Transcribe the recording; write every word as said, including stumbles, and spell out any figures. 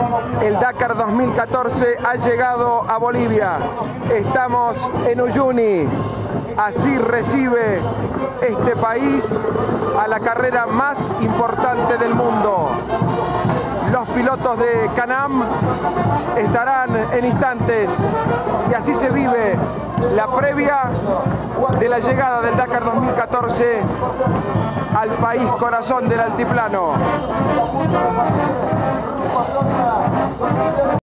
El Dakar dos mil catorce ha llegado a Bolivia. Estamos en Uyuni. Así recibe este país a la carrera más importante del mundo. Los pilotos de Can-Am estarán en instantes y así se vive la previa de la llegada del Dakar dos mil catorce al país corazón del altiplano.